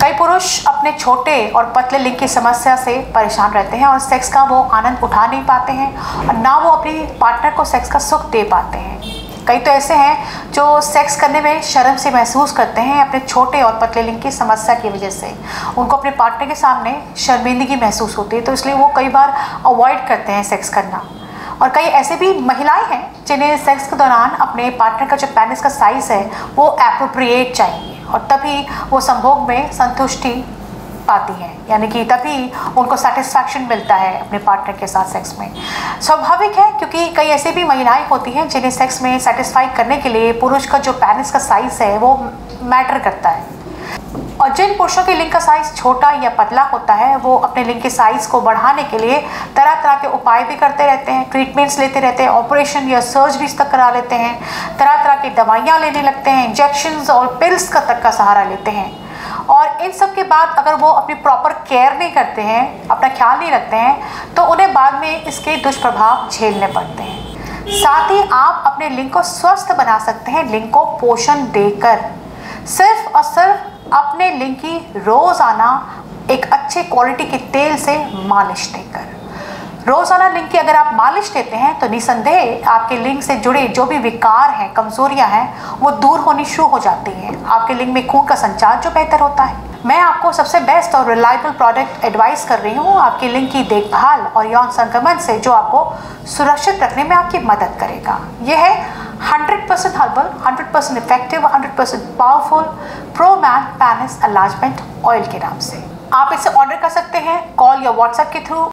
कई पुरुष अपने छोटे और पतले लिंग की समस्या से परेशान रहते हैं और सेक्स का वो आनंद उठा नहीं पाते हैं और ना वो अपनी पार्टनर को सेक्स का सुख दे पाते हैं। कई तो ऐसे हैं जो सेक्स करने में शर्म से महसूस करते हैं अपने छोटे और पतले लिंग की समस्या की वजह से। उनको अपने पार्टनर के सामने शर्मिंदगी महसूस होती है, तो इसलिए वो कई बार अवॉइड करते हैं सेक्स करना। और कई ऐसे भी महिलाएं हैं जिन्हें सेक्स के दौरान अपने पार्टनर का जो पेनिस का साइज़ है वो एप्रोप्रिएट चाहिए और तभी वो संभोग में संतुष्टि पाती हैं, यानी कि तभी उनको सेटिस्फैक्शन मिलता है अपने पार्टनर के साथ सेक्स में। स्वाभाविक है, क्योंकि कई ऐसी भी महिलाएं होती हैं जिन्हें सेक्स में सेटिस्फाई करने के लिए पुरुष का जो पेनिस का साइज़ है वो मैटर करता है। और जिन पुरुषों के लिंग का साइज़ छोटा या पतला होता है वो अपने लिंग के साइज़ को बढ़ाने के लिए तरह तरह के उपाय भी करते रहते हैं, ट्रीटमेंट्स लेते रहते हैं, ऑपरेशन या सर्जरीज तक करा लेते हैं, तरह तरह की दवाइयाँ लेने लगते हैं, इंजेक्शंस और पिल्स का तक का सहारा लेते हैं। और इन सब के बाद अगर वो अपनी प्रॉपर केयर नहीं करते हैं, अपना ख्याल नहीं रखते हैं, तो उन्हें बाद में इसके दुष्प्रभाव झेलने पड़ते हैं। साथ ही आप अपने लिंग को स्वस्थ बना सकते हैं लिंग को पोषण देकर, सिर्फ और सिर्फ अपने लिंग की रोज़ाना एक अच्छे क्वालिटी के तेल से मालिश देकर। रोज़ाना लिंग की अगर आप मालिश देते हैं तो निसंदेह आपके लिंग से जुड़े जो भी विकार हैं, कमजोरियां हैं, वो दूर होनी शुरू हो जाती हैं। आपके लिंग में खून का संचार जो बेहतर होता है। मैं आपको सबसे बेस्ट और रिलायबल प्रोडक्ट एडवाइस कर रही हूँ आपकी लिंग की देखभाल और यौन संक्रमण से, जो आपको सुरक्षित रखने में आपकी मदद करेगा। यह है 100% herbal, 100% effective, 100% powerful pro man penis enlargement oil के नाम से। आप इसे ऑर्डर कर सकते हैं कॉल या व्हाट्सएप के थ्रू